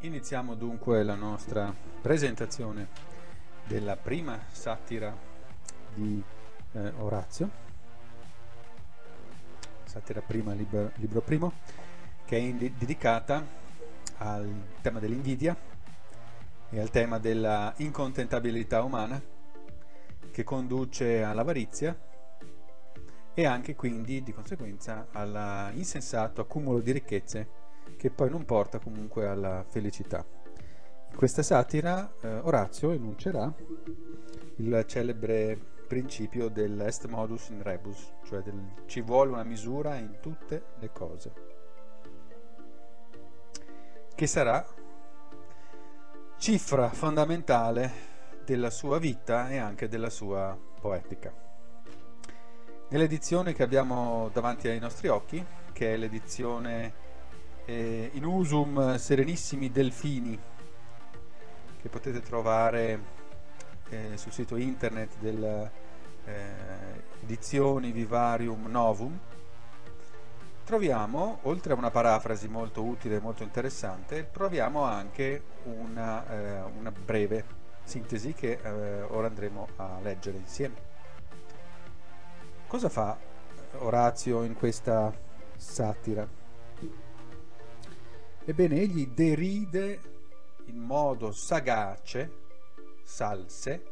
Iniziamo dunque la nostra presentazione della prima satira di Orazio, satira prima, libro primo, che è dedicata al tema dell'invidia e al tema della incontentabilità umana che conduce all'avarizia e anche quindi di conseguenza all'insensato accumulo di ricchezze che poi non porta comunque alla felicità. In questa satira Orazio enuncerà il celebre principio dell'est modus in rebus, cioè ci vuole una misura in tutte le cose, che sarà cifra fondamentale della sua vita e anche della sua poetica. Nell'edizione che abbiamo davanti ai nostri occhi, che è l'edizione in usum Serenissimi Delfini, che potete trovare sul sito internet della Edizioni Vivarium Novum, troviamo, oltre a una parafrasi molto utile e molto interessante, troviamo anche una breve sintesi che ora andremo a leggere insieme. Cosa fa Orazio in questa satira? Ebbene, egli deride in modo sagace, salse,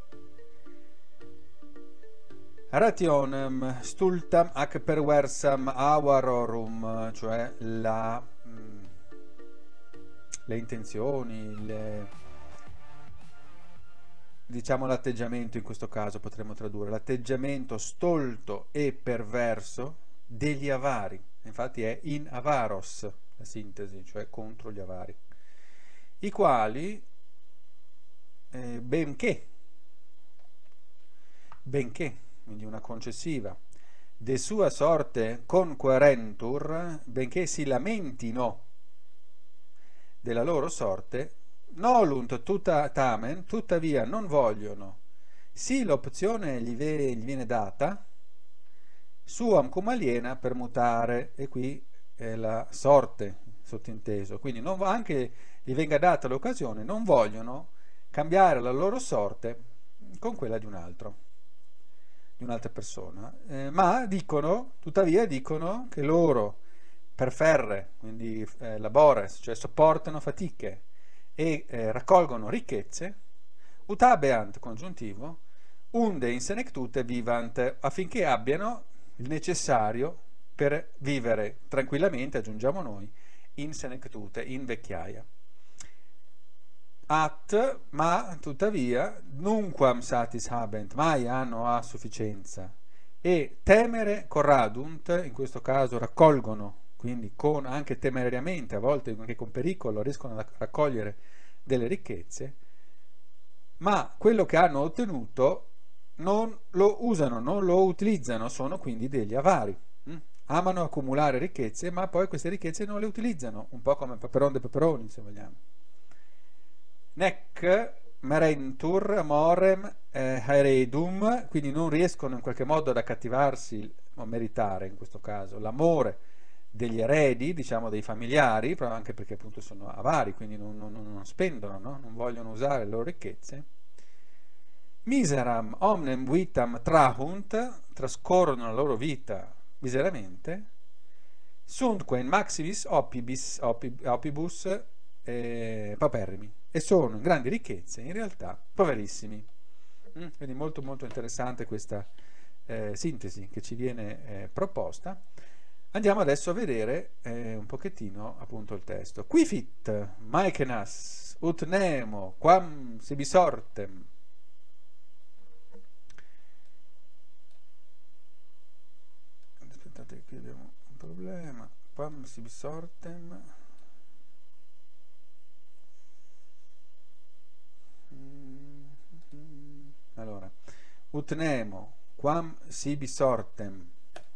rationem stultam ac perversam avarorum, cioè le intenzioni, diciamo l'atteggiamento, in questo caso potremmo tradurre l'atteggiamento stolto e perverso degli avari. Infatti è in avaros la sintesi, cioè contro gli avari, i quali benché, quindi una concessiva, de sua sorte conquerentur, benché si lamentino della loro sorte, nolunt tutta tamen, tuttavia non vogliono, sì l'opzione gli viene data, suam cum aliena per mutare, e qui è la sorte sottinteso, quindi anche gli venga data l'occasione, non vogliono cambiare la loro sorte con quella di un altro, di un'altra persona, ma tuttavia dicono che loro perferre, quindi labores, cioè sopportano fatiche e raccolgono ricchezze, utabeant congiuntivo, unde in senectute vivant, affinché abbiano il necessario per vivere tranquillamente, aggiungiamo noi, in senectute, in vecchiaia. Ma tuttavia, nunquam satis habent, mai hanno a sufficienza, e temere corradunt, in questo caso raccolgono, quindi anche temerariamente, a volte anche con pericolo, riescono a raccogliere delle ricchezze, ma quello che hanno ottenuto non lo usano, non lo utilizzano, sono quindi degli avari. Amano accumulare ricchezze, ma poi queste ricchezze non le utilizzano, un po' come Paperon de Peperoni, se vogliamo. Nec merentur amorem heredum, quindi non riescono in qualche modo ad accattivarsi o meritare, in questo caso, l'amore degli eredi, diciamo dei familiari, anche perché appunto sono avari, quindi non spendono, no? Non vogliono usare le loro ricchezze. Miseram omnem vitam trahunt, trascorrono la loro vita miseramente, suntque in maximis opibus paperrimi, e sono in grandi ricchezze, in realtà poverissimi. Quindi molto molto interessante questa sintesi che ci viene proposta. Andiamo adesso a vedere un pochettino appunto il testo. Qui fit maekenas ut nemo quam sibi sortem. Aspettate, qui abbiamo un problema. Quam sibi sortem. Allora, ut nemo quam sibi sortem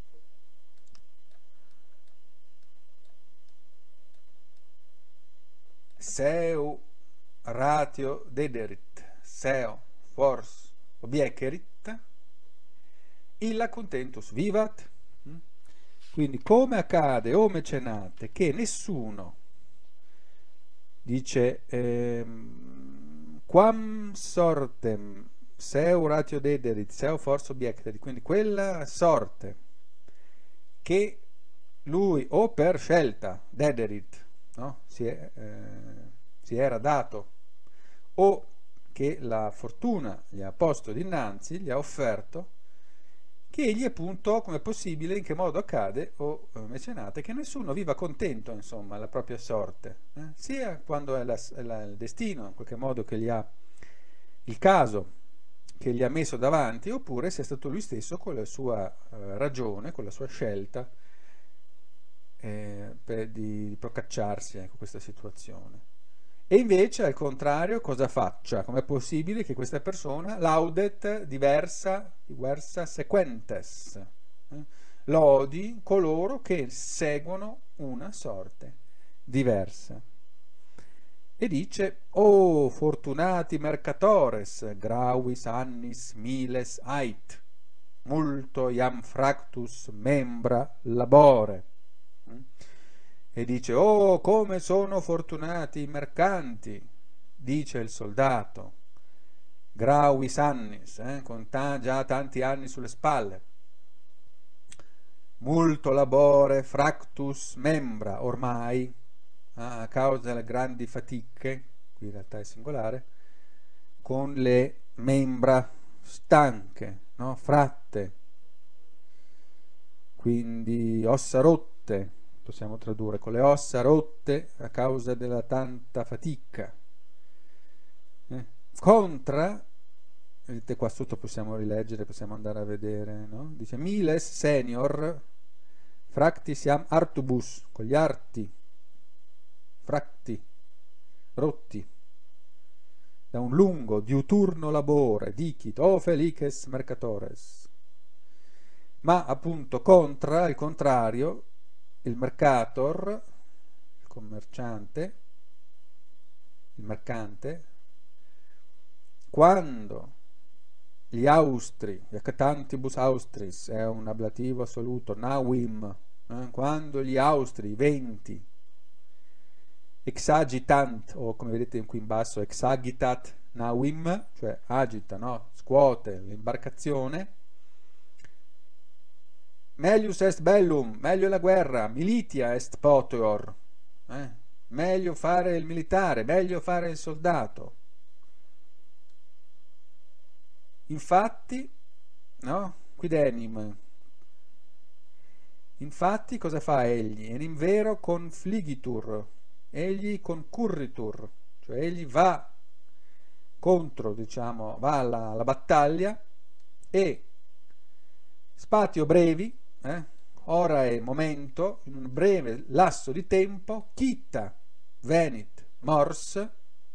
seu ratio dederit, seu fors obiecerit, illa contentus vivat. Quindi come accade, o mecenate, che nessuno dice quam sortem seu ratio dederit seu force obiected, quindi quella sorte che lui o per scelta dederit, no? si era dato, o che la fortuna gli ha posto dinanzi, gli ha offerto, che egli appunto, come è possibile, in che modo accade, o mecenate, che nessuno viva contento, insomma, la propria sorte, sia quando è il destino, in qualche modo, che gli ha, il caso che gli ha messo davanti, oppure sia stato lui stesso con la sua ragione, con la sua scelta, di procacciarsi, ecco, questa situazione. E invece, al contrario, cosa faccia? Com'è possibile che questa persona laudet diversa sequentes, lodi coloro che seguono una sorte diversa. E dice: o fortunati mercatores, gravis annis miles ait, multo iam fractus membra labore. E dice: oh, come sono fortunati i mercanti, dice il soldato, gravis annis, con già tanti anni sulle spalle, multo labore fractus membra, ormai a causa delle grandi fatiche, qui in realtà è singolare, con le membra stanche, no? Fratte, quindi ossa rotte, possiamo tradurre, con le ossa rotte a causa della tanta fatica. Contra, vedete qua sotto, possiamo rileggere, possiamo andare a vedere, no? Dice: miles senior fractis iam artubus, con gli arti fratti, rotti da un lungo diuturno labore, dicit o felices mercatores. Ma appunto contra, il contrario, il mercator, il commerciante, il mercante, quando gli austri, gli acatantibus austris, è un ablativo assoluto, navim, quando gli austri, i venti, exagitant, o come vedete qui in basso, exagitat navim, cioè agita, no? Scuote l'imbarcazione, melius est bellum, meglio è la guerra, militia est potior, meglio fare il militare, meglio fare il soldato. Infatti, no? Quidenim. Infatti cosa fa egli? E in vero confligitur, egli concurritur, cioè egli va contro, diciamo, va alla battaglia, e spatio brevi, ora è momento, in un breve lasso di tempo, quitta venit mors,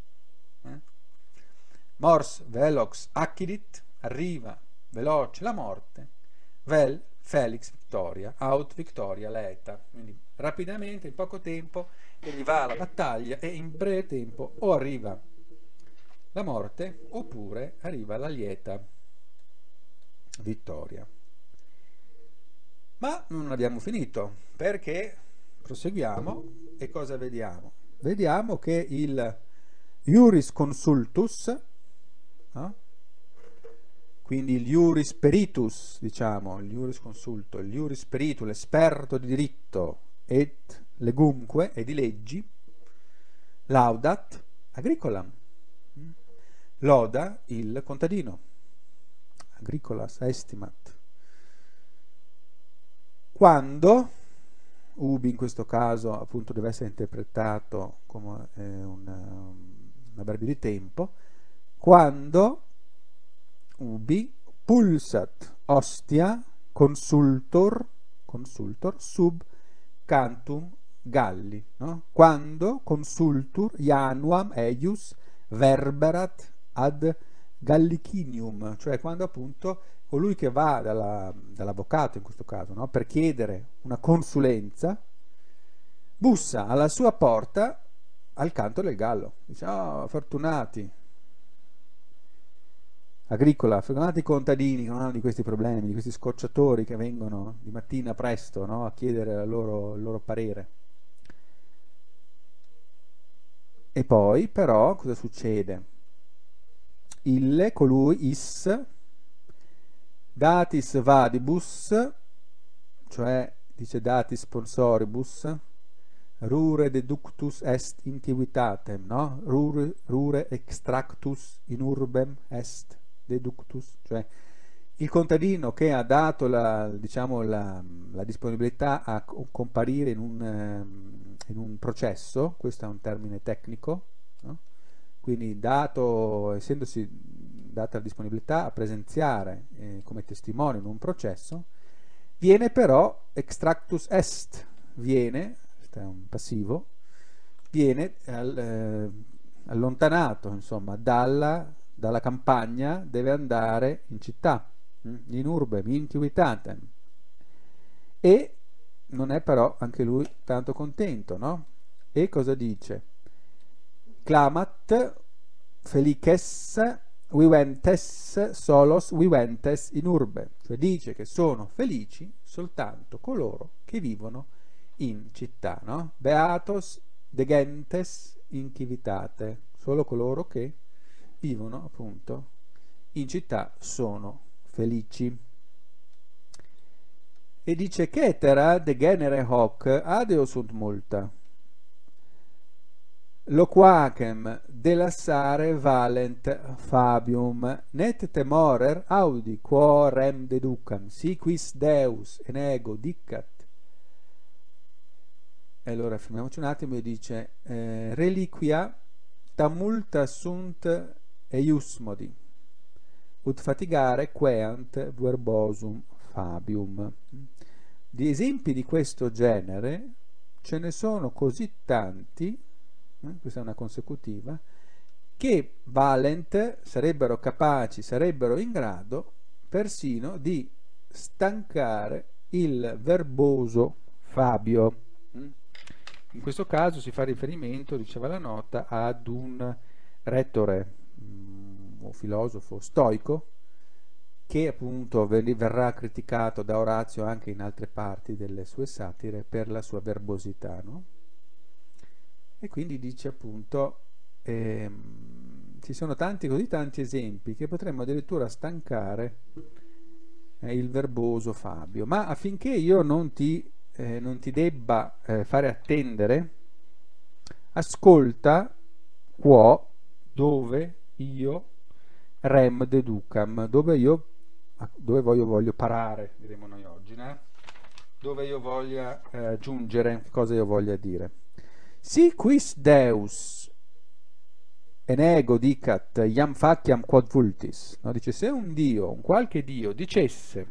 mors velox accidit, arriva veloce la morte, vel felix victoria, aut victoria laeta, quindi rapidamente, in poco tempo, egli va alla battaglia e in breve tempo o arriva la morte oppure arriva la lieta vittoria. Ma non abbiamo finito, perché proseguiamo e cosa vediamo? Vediamo che il iuris consultus, no? Quindi il iuris peritus, diciamo, il iuris consulto, il iuris peritus, l'esperto di diritto, et legumque, e di leggi, laudat agricolam, loda il contadino, agricolas estimat, quando, ubi in questo caso appunto deve essere interpretato come un avverbio di tempo, quando ubi pulsat ostia consultor sub cantum Galli, no? Quando consultur Januam eius verberat ad Gallicinium, cioè quando appunto colui che va dall'avvocato in questo caso, no? Per chiedere una consulenza, bussa alla sua porta al canto del gallo, dice: oh, fortunati agricola, fortunati contadini che non hanno di questi problemi, di questi scocciatori che vengono di mattina presto, no? A chiedere il loro parere. E poi però cosa succede? Ille, colui, is, datis vadibus, cioè dice datis sponsoribus, rure deductus est intivitatem, no? Rure extractus in urbem est deductus, cioè il contadino che ha dato diciamo, la disponibilità a comparire in un processo, questo è un termine tecnico, no? Quindi essendosi data la disponibilità a presenziare come testimone in un processo, viene però extractus est, questo è un passivo, viene allontanato, insomma, dalla campagna, deve andare in città, in urbem, in civitatem, e non è però anche lui tanto contento, no? E cosa dice? Clamat felices viventes solos viventes in urbe, cioè dice che sono felici soltanto coloro che vivono in città, no? Beatos de gentes in civitate, solo coloro che vivono appunto in città sono felici. E dice cetera de genere hoc adeo sunt multa, loquacem delassare valent fabium, net temorer audi quorem deducam, si quis Deus en ego dicat. E allora fermiamoci un attimo e dice reliquia tamulta sunt eiusmodi, ut fatigare queant verbosum fabium. Di esempi di questo genere ce ne sono così tanti, questa è una consecutiva, che valent sarebbero capaci, sarebbero in grado persino di stancare il verboso Fabio. In questo caso si fa riferimento, diceva la nota, ad un rettore o filosofo stoico che appunto verrà criticato da Orazio anche in altre parti delle sue satire per la sua verbosità, no? E quindi dice appunto ci sono così tanti esempi che potremmo addirittura stancare il verboso Fabio, ma affinché io non ti debba fare attendere, ascolta quo dove io rem deducam, dove io voglio parare, diremo noi oggi, né? Dove io voglia giungere, cosa io voglia dire. Si quis Deus en ego dicat iam faciam quod vultis, no? Dice, se un Dio, un qualche Dio dicesse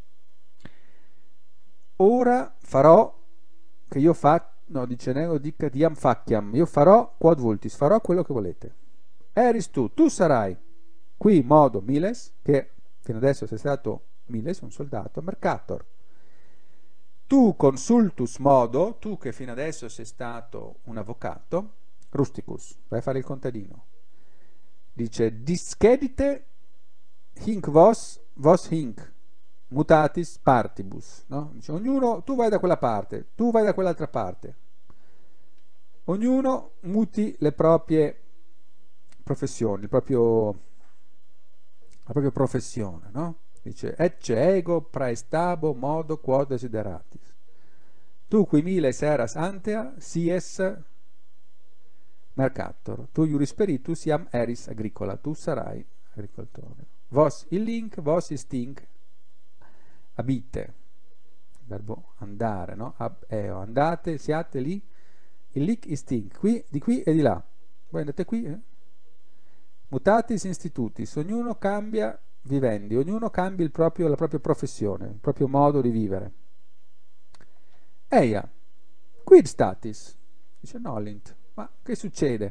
ora farò che io no, dice nego dicat iam faciam, io farò quod vultis, farò quello che volete. Eris tu sarai qui modo miles, che fino adesso sei stato miles, un soldato, mercator. Tu consultus modo, tu che fino adesso sei stato un avvocato, rusticus, vai a fare il contadino. Dice discedite hinc vos hinc mutatis partibus, no? Dice, ognuno, tu vai da quella parte, tu vai da quell'altra parte, ognuno muti le proprie professioni, la propria professione, no? Dice ecce ego praestabo modo quod desideratis, tu qui miles eras antea sies mercator, tu iuris peritus iam eris agricola, tu sarai agricoltore. Vos illinc, vos istinc abite, verbo andare, no? Andate, siate lì, illic istinc, qui, di qui e di là, voi andate qui, mutatis institutis, ognuno cambia vivendi, ognuno cambia la propria professione, il proprio modo di vivere. Eia, quid statis? Dice Nolint, ma che succede?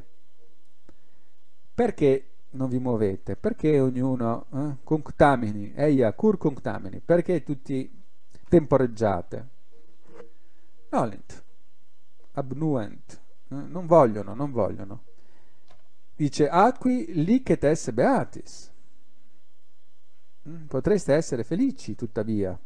Perché non vi muovete? Perché ognuno conctamini, eia cur conctamini, perché tutti temporeggiate? Nolint, abnuent, non vogliono. Dice atqui licet esse beatis, potreste essere felici tuttavia.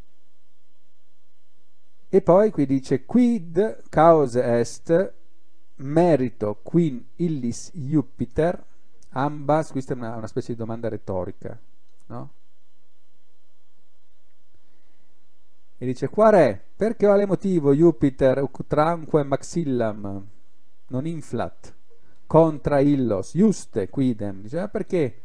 E poi qui dice quid cause est merito quin illis Jupiter ambas, questa è una specie di domanda retorica, no? E dice, qual è? Perché quale motivo Jupiter utranque maxillam non inflat contra illos juste quidem? Dice, perché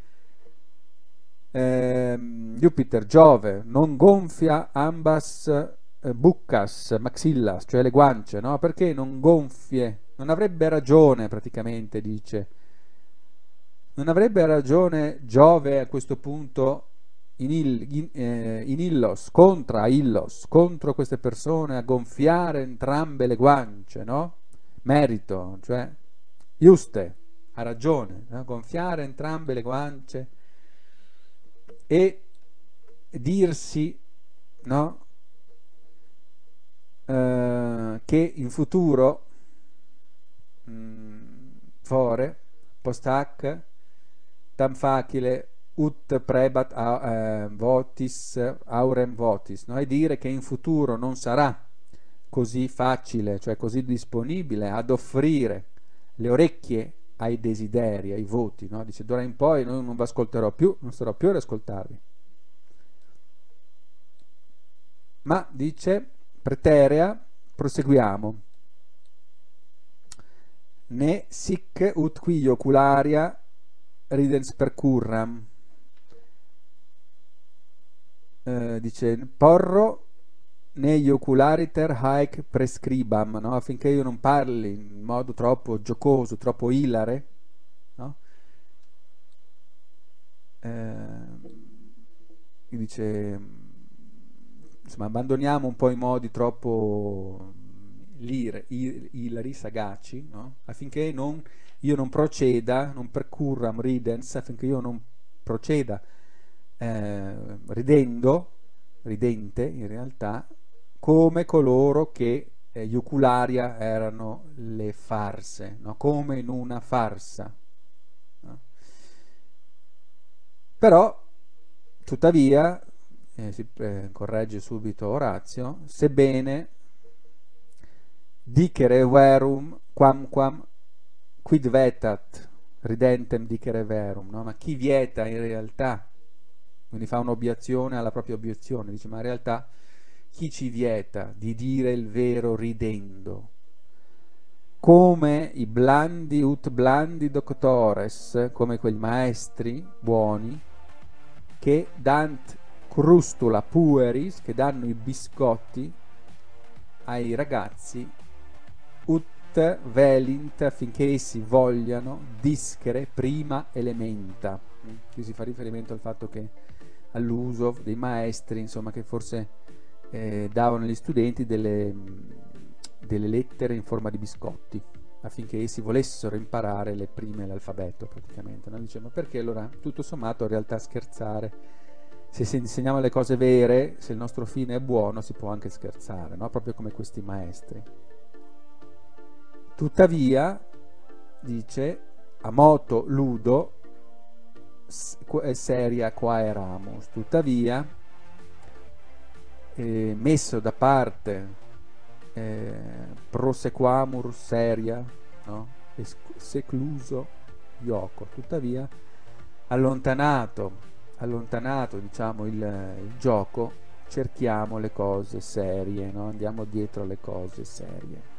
Jupiter, Giove, non gonfia ambas buccas, maxillas, cioè le guance, no? Perché non gonfie? Non avrebbe ragione, praticamente, dice. Non avrebbe ragione Giove a questo punto in illos, contro queste persone, a gonfiare entrambe le guance, no? Merito, cioè, giuste, ha ragione, no? Gonfiare entrambe le guance e dirsi, no? Che in futuro fore post hac tam facile ut prebat votis aurem votis, no? E dire che in futuro non sarà così facile, cioè così disponibile ad offrire le orecchie ai desideri, ai voti, no? Dice d'ora in poi non vi ascolterò più, non starò più ad ascoltarvi. Ma dice preterea, proseguiamo. Ne sic ut qui ocularia ridens percurram. Dice porro negli oculariter haec prescribam, no? Affinché io non parli in modo troppo giocoso, troppo ilare, no? Dice insomma abbandoniamo un po' i modi troppo ilari, sagaci, no? Affinché io non proceda, non percurram ridens, affinché io non proceda ridente in realtà, come coloro che gli ocularia erano le farse, no? Come in una farsa, no? Però tuttavia si corregge subito Orazio, sebbene dicere verum quamquam quid vetat ridentem dicere verum, no? Ma chi vieta in realtà, quindi fa un'obiezione alla propria obiezione, dice ma in realtà chi ci vieta di dire il vero ridendo? Come i blandi ut blandi doctores, come quei maestri buoni che dant crustula pueris, che danno i biscotti ai ragazzi, ut velint, affinché essi vogliano discere prima elementa. Qui si fa riferimento al fatto che all'uso dei maestri, insomma, che forse davano agli studenti delle lettere in forma di biscotti, affinché essi volessero imparare le prime l'alfabeto, praticamente, no? Dice, ma perché allora, tutto sommato, in realtà scherzare? Se insegniamo le cose vere, se il nostro fine è buono, si può anche scherzare, no? Proprio come questi maestri. Tuttavia, dice, a moto ludo seria quaeramus, tuttavia, messo da parte prosequamur seria, no? Secluso ioco, tuttavia allontanato diciamo il gioco, cerchiamo le cose serie, no? Andiamo dietro le cose serie.